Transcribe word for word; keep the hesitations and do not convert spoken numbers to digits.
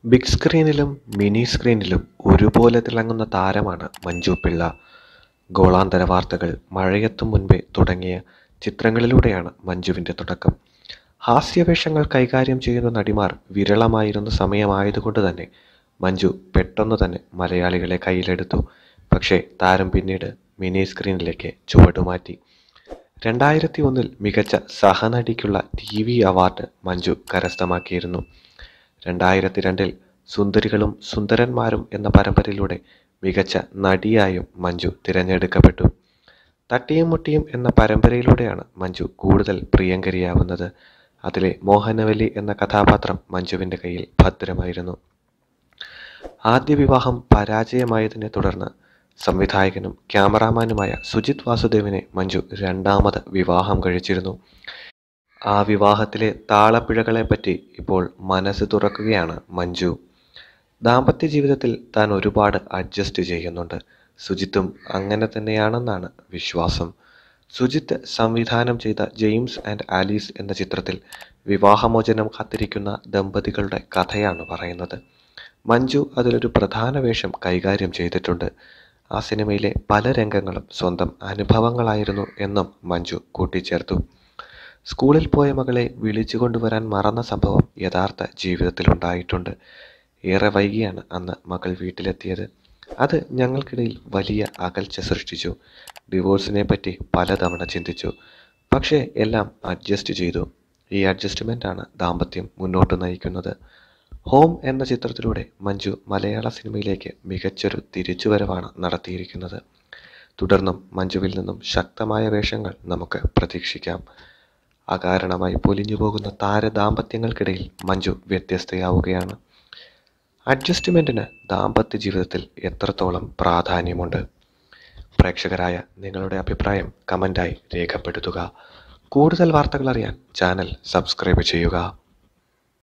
Big സ്ക്രീനിലും mini സ്ക്രീനിലും ഒരുപോലെ തിളങ്ങുന്ന താരമാണ് മഞ്ജു പിള്ള. ഗോളാന്തര വാർത്തകൾ, മഴയെത്തും മുൻപേ തുടങ്ങിയ ചിത്രങ്ങളിലൂടെയാണ് മഞ്ജുവിൻ്റെ തുടക്കം. ഹാസ്യവേഷങ്ങൾ കൈകാര്യം ചെയ്യുന്ന നടിമാർ വിരളമായിരുന്ന സമയമായതുകൊണ്ട് തന്നെ മഞ്ജു പെട്ടെന്ന് തന്നെ മലയാളികളെ കയ്യിലെടുത്തു. പക്ഷേ താരം പിന്നീട് മിനി സ്ക്രീനിലേക്ക് ചുവടുമാറ്റി. രണ്ടായിരത്തി ഒന്നിൽ മികച്ച സഹനടിക്കുള്ള ടി വി അവാർഡ് മഞ്ജു കരസ്ഥമാക്കിയിരുന്നു. രണ്ടായിരത്തി രണ്ടിൽ സുന്ദരികളും സുന്ദരന്മാരും എന്ന പരമ്പരയിലൂടെ മികച്ച നടിയായും മഞ്ജു തിരഞ്ഞെടുക്കപ്പെട്ടു. തട്ടിയും മുട്ടിയും എന്ന പരമ്പരയിലൂടെയാണ് മഞ്ജു കൂടുതൽ പ്രിയങ്കരിയാവുന്നത്. അതിലെ മോഹനവല്ലി എന്ന കഥാപാത്രം മഞ്ജുവിൻ്റെ കയ്യിൽ ഭദ്രമായിരുന്നു. ആദ്യ വിവാഹം പരാജയമായതിനെ തുടർന്ന് സംവിധായകനും ക്യാമറാമാനുമായ സുജിത് വാസുദേവിനെ മഞ്ജു രണ്ടാമത് വിവാഹം കഴിച്ചിരുന്നു. ആ വിവാഹത്തിലെ താളപ്പിഴകളെപ്പറ്റി ഇപ്പോൾ മനസ്സ് തുറക്കുകയാണ് മഞ്ജു. ദാമ്പത്യ ജീവിതത്തിൽ താൻ ഒരുപാട് അഡ്ജസ്റ്റ് ചെയ്യുന്നുണ്ട്. സുജിത്തും അങ്ങനെ തന്നെയാണെന്നാണ് വിശ്വാസം. സുജിത്ത് സംവിധാനം ചെയ്ത ജെയിംസ് ആൻഡ് ആലീസ് എന്ന ചിത്രത്തിൽ വിവാഹമോചനം കാത്തിരിക്കുന്ന ദമ്പതികളുടെ കഥയാണ് പറയുന്നത്. മഞ്ജു അതിലൊരു പ്രധാന വേഷം കൈകാര്യം ചെയ്തിട്ടുണ്ട്. ആ സിനിമയിലെ പല രംഗങ്ങളും സ്വന്തം അനുഭവങ്ങളായിരുന്നു എന്നും മഞ്ജു കൂട്ടിച്ചേർത്തു. സ്കൂളിൽ പോയ മകളെ വിളിച്ചു കൊണ്ടുവരാൻ മറന്ന സംഭവം യഥാർത്ഥ ജീവിതത്തിലുണ്ടായിട്ടുണ്ട്. ഏറെ വൈകിയാണ് അന്ന് മകൾ വീട്ടിലെത്തിയത്. അത് ഞങ്ങൾക്കിടയിൽ വലിയ അകൽച്ച സൃഷ്ടിച്ചു. ഡിവോഴ്സിനെ പറ്റി പലതവണ ചിന്തിച്ചു. പക്ഷേ എല്ലാം അഡ്ജസ്റ്റ് ചെയ്തു. ഈ അഡ്ജസ്റ്റ്മെൻ്റാണ് ദാമ്പത്യം മുന്നോട്ട് നയിക്കുന്നത്. ഹോം എന്ന ചിത്രത്തിലൂടെ മഞ്ജു മലയാള സിനിമയിലേക്ക് മികച്ചൊരു തിരിച്ചുവരവാണ് നടത്തിയിരിക്കുന്നത്. തുടർന്നും മഞ്ജുവിൽ നിന്നും ശക്തമായ വേഷങ്ങൾ നമുക്ക് പ്രതീക്ഷിക്കാം. അകാരണമായി പൊലിഞ്ഞു പോകുന്ന താരദാമ്പത്യങ്ങൾക്കിടയിൽ മഞ്ജു വ്യത്യസ്തയാവുകയാണ്. അഡ്ജസ്റ്റ്മെൻറ്റിന് ദാമ്പത്യ ജീവിതത്തിൽ എത്രത്തോളം പ്രാധാന്യമുണ്ട്? പ്രേക്ഷകരായ നിങ്ങളുടെ അഭിപ്രായം കമൻ്റായി രേഖപ്പെടുത്തുക. കൂടുതൽ വാർത്തകൾ അറിയാൻ ചാനൽ സബ്സ്ക്രൈബ് ചെയ്യുക.